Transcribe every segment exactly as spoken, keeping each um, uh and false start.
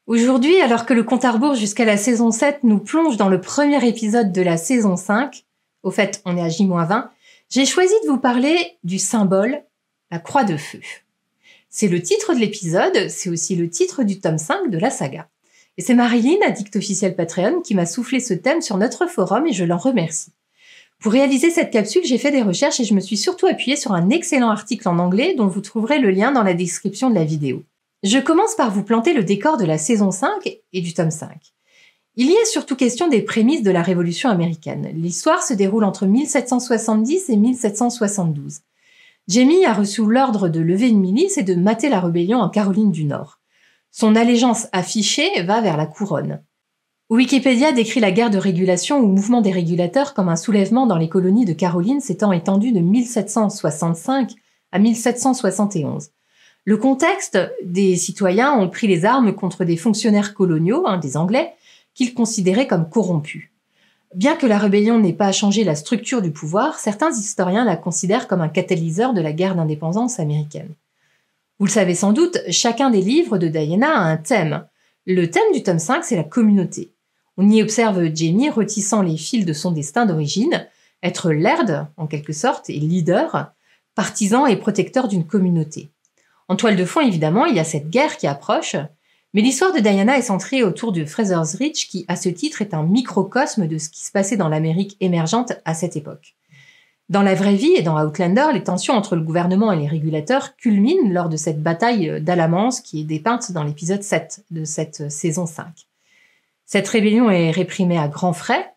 Aujourd'hui, alors que le compte à rebours jusqu'à la saison sept nous plonge dans le premier épisode de la saison cinq, au fait, on est à J moins vingt, j'ai choisi de vous parler du symbole, la croix de feu. C'est le titre de l'épisode, c'est aussi le titre du tome cinq de la saga. Et c'est Marilyn, addict officielle Patreon, qui m'a soufflé ce thème sur notre forum et je l'en remercie. Pour réaliser cette capsule, j'ai fait des recherches et je me suis surtout appuyée sur un excellent article en anglais dont vous trouverez le lien dans la description de la vidéo. Je commence par vous planter le décor de la saison cinq et du tome cinq. Il y est surtout question des prémices de la Révolution américaine. L'histoire se déroule entre mille sept cent soixante-dix et mille sept cent soixante-douze. Jamie a reçu l'ordre de lever une milice et de mater la rébellion en Caroline du Nord. Son allégeance affichée va vers la couronne. Wikipédia décrit la guerre de régulation ou mouvement des régulateurs comme un soulèvement dans les colonies de Caroline s'étant étendu de mille sept cent soixante-cinq à mille sept cent soixante et onze. Le contexte, des citoyens ont pris les armes contre des fonctionnaires coloniaux, hein, des Anglais, qu'ils considéraient comme corrompus. Bien que la rébellion n'ait pas changé la structure du pouvoir, certains historiens la considèrent comme un catalyseur de la guerre d'indépendance américaine. Vous le savez sans doute, chacun des livres de Diana a un thème. Le thème du tome cinq, c'est la communauté. On y observe Jamie retissant les fils de son destin d'origine, être laird, en quelque sorte, et leader, partisan et protecteur d'une communauté. En toile de fond, évidemment, il y a cette guerre qui approche, mais l'histoire de Diana est centrée autour de Fraser's Ridge, qui, à ce titre, est un microcosme de ce qui se passait dans l'Amérique émergente à cette époque. Dans la vraie vie et dans Outlander, les tensions entre le gouvernement et les régulateurs culminent lors de cette bataille d'Alamance qui est dépeinte dans l'épisode sept de cette saison cinq. Cette rébellion est réprimée à grands frais.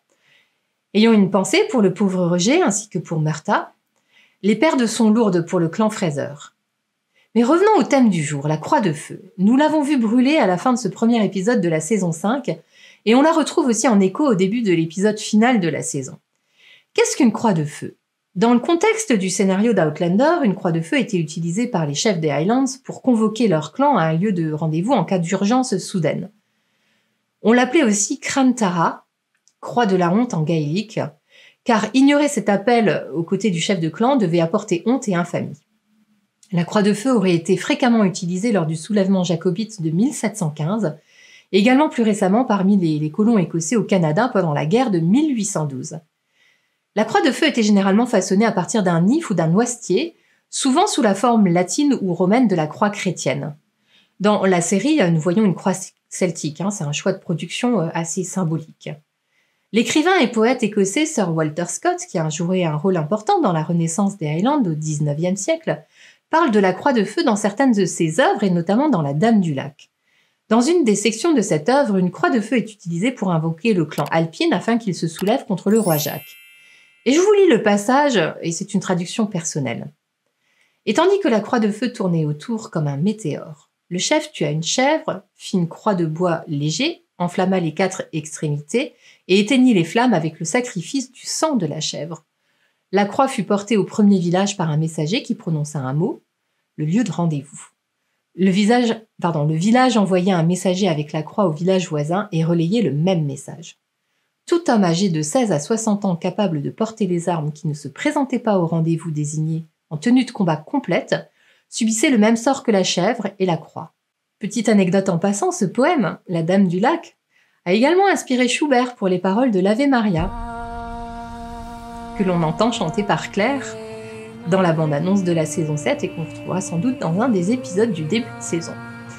Ayant une pensée pour le pauvre Roger ainsi que pour Murta, les pertes sont lourdes pour le clan Fraser. Mais revenons au thème du jour, la croix de feu. Nous l'avons vu brûler à la fin de ce premier épisode de la saison cinq, et on la retrouve aussi en écho au début de l'épisode final de la saison. Qu'est-ce qu'une croix de feu ? Dans le contexte du scénario d'Outlander, une croix de feu était utilisée par les chefs des Highlands pour convoquer leur clan à un lieu de rendez-vous en cas d'urgence soudaine. On l'appelait aussi Crann Tara, croix de la honte en gaélique, car ignorer cet appel aux côtés du chef de clan devait apporter honte et infamie. La croix de feu aurait été fréquemment utilisée lors du soulèvement jacobite de mille sept cent quinze, et également plus récemment parmi les, les colons écossais au Canada pendant la guerre de mille huit cent douze. La croix de feu était généralement façonnée à partir d'un if ou d'un noisetier, souvent sous la forme latine ou romaine de la croix chrétienne. Dans la série, nous voyons une croix celtique, hein, c'est un choix de production assez symbolique. L'écrivain et poète écossais Sir Walter Scott, qui a joué un rôle important dans la Renaissance des Highlands au dix-neuvième siècle, parle de la croix de feu dans certaines de ses œuvres et notamment dans La Dame du Lac. Dans une des sections de cette œuvre, une croix de feu est utilisée pour invoquer le clan Alpine afin qu'il se soulève contre le roi Jacques. Et je vous lis le passage, et c'est une traduction personnelle. Et tandis que la croix de feu tournait autour comme un météore, le chef tua une chèvre, fit une croix de bois léger, enflamma les quatre extrémités et éteignit les flammes avec le sacrifice du sang de la chèvre. La croix fut portée au premier village par un messager qui prononça un mot, le lieu de rendez-vous. Le, visage, pardon, le village envoya un messager avec la croix au village voisin et relayait le même message. Tout homme âgé de seize à soixante ans capable de porter les armes qui ne se présentait pas au rendez-vous désigné en tenue de combat complète subissait le même sort que la chèvre et la croix. Petite anecdote en passant, ce poème, La Dame du Lac, a également inspiré Schubert pour les paroles de l'Ave Maria, que l'on entend chanter par Claire dans la bande-annonce de la saison sept et qu'on retrouvera sans doute dans un des épisodes du début de saison.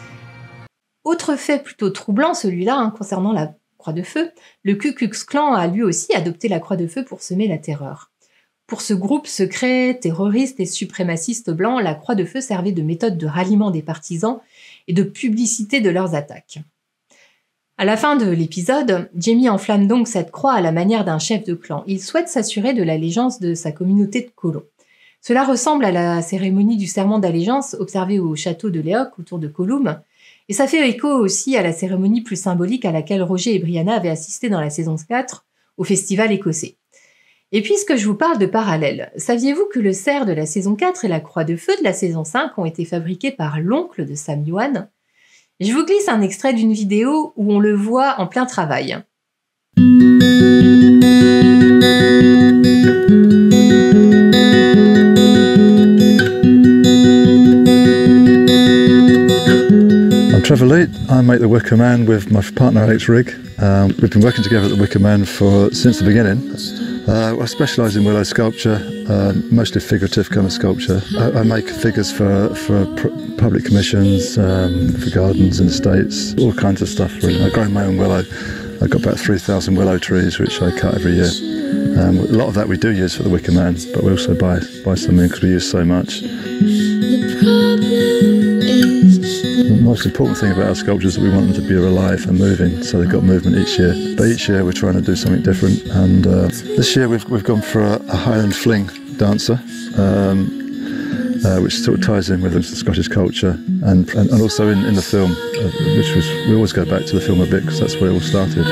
Autre fait plutôt troublant, celui-là, hein, concernant la croix de feu, le Ku Klux Klan a lui aussi adopté la croix de feu pour semer la terreur. Pour ce groupe secret, terroriste et suprémaciste blanc, la croix de feu servait de méthode de ralliement des partisans et de publicité de leurs attaques. À la fin de l'épisode, Jamie enflamme donc cette croix à la manière d'un chef de clan. Il souhaite s'assurer de l'allégeance de sa communauté de colons. Cela ressemble à la cérémonie du serment d'allégeance observée au château de Leoch autour de Colum, et ça fait écho aussi à la cérémonie plus symbolique à laquelle Roger et Brianna avaient assisté dans la saison quatre au festival écossais. Et puisque je vous parle de parallèles, saviez-vous que le cerf de la saison quatre et la croix de feu de la saison cinq ont été fabriqués par l'oncle de Sam Yuan ? Je vous glisse un extrait d'une vidéo où on le voit en plein travail. Trevor Leet. I make the Wicker Man with my partner Alex Rigg. Um, we've been working together at the Wicker Man for since the beginning. Uh, I specialise in willow sculpture, uh, mostly figurative kind of sculpture. I, I make figures for, for pr public commissions, um, for gardens and estates, all kinds of stuff really. I grow my own willow. I've got about three thousand willow trees which I cut every year. Um, a lot of that we do use for the Wicker Man, but we also buy, buy some in because we use so much. The most important thing about our sculptures is that we want them to be alive and moving, so they've got movement each year. But each year we're trying to do something different, and uh, this year we've, we've gone for a, a Highland fling dancer, um, uh, which sort of ties in with the Scottish culture, and, and, and also in, in the film, uh, which was, we always go back to the film a bit because that's where it all started.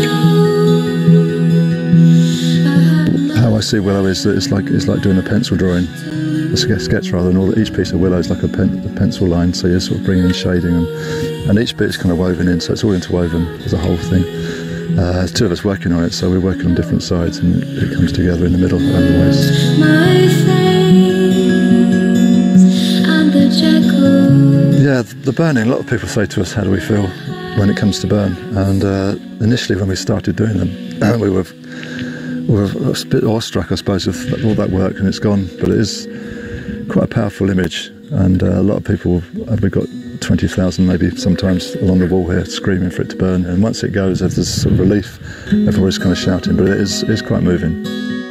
How I see willow is that it's like, it's like doing a pencil drawing. A sketch rather, and all each piece of willow is like a, pen, a pencil line, so you're sort of bringing in shading, and, and each bit is kind of woven in, so it's all interwoven as a whole thing. Uh, there's two of us working on it, so we're working on different sides, and it comes together in the middle around the waist. Yeah, the burning, a lot of people say to us, how do we feel when it comes to burn? And uh, initially when we started doing them, we were, we were a bit awestruck, I suppose, with all that work, and it's gone, but it is quite a powerful image, and uh, a lot of people, uh, we've got twenty thousand maybe sometimes along the wall here screaming for it to burn, and once it goes there's this sort of relief, everybody's kind of shouting, but it is, it is quite moving.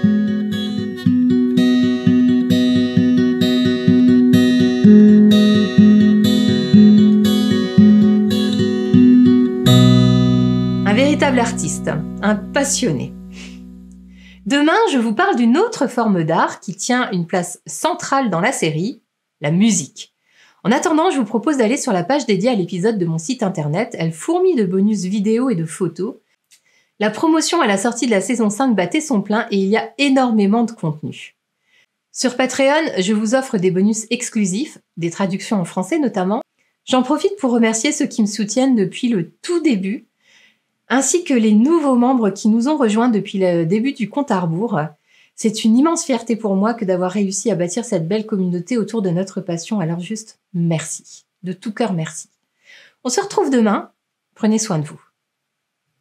Un véritable artiste, un passionné. Demain, je vous parle d'une autre forme d'art qui tient une place centrale dans la série, la musique. En attendant, je vous propose d'aller sur la page dédiée à l'épisode de mon site internet. Elle fourmille de bonus vidéos et de photos. La promotion à la sortie de la saison cinq battait son plein et il y a énormément de contenu. Sur Patreon, je vous offre des bonus exclusifs, des traductions en français notamment. J'en profite pour remercier ceux qui me soutiennent depuis le tout début, ainsi que les nouveaux membres qui nous ont rejoints depuis le début du compte à rebours. C'est une immense fierté pour moi que d'avoir réussi à bâtir cette belle communauté autour de notre passion, alors juste merci. De tout cœur merci. On se retrouve demain, prenez soin de vous.